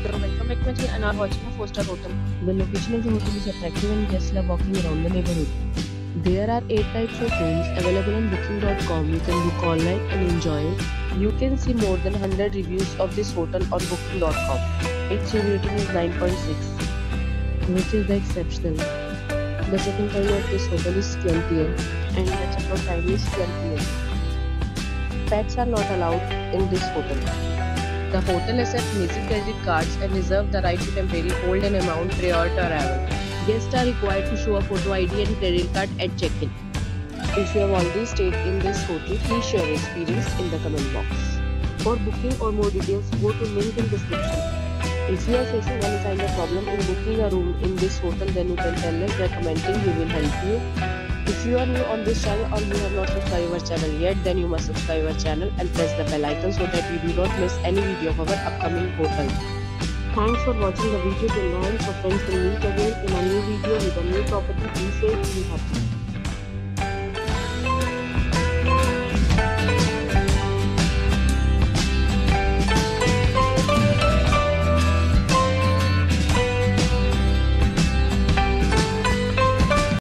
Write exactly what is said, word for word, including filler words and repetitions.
Hello, welcome back to my channel and are watching a four star hotel. The location of the hotel is attractive and guests love walking around the neighborhood. There are eight types of rooms available on booking dot com. You can book online and enjoy it. You can see more than one hundred reviews of this hotel on booking dot com. Its rating is nine point six, which is the exceptional. The check-in time of this hotel is twelve p m and the check-out time is twelve p m Pets are not allowed in this hotel. The hotel accepts major credit cards and reserves the right to temporarily hold an amount prior to arrival. Guests are required to show a photo I D and credit card at check-in. If you have already stayed in this hotel, please share your experience in the comment box. For booking or more details, go to link in description. If you are facing any kind of problem in booking a room in this hotel, then you can tell us by commenting. We will help you. If you are new on this channel or you have not subscribed our channel yet, then you must subscribe our channel and press the bell icon so that you do not miss any video of our upcoming hotel. Thanks for watching the video till now. So friends, will meet again in a new video with a new property. Be safe, be happy.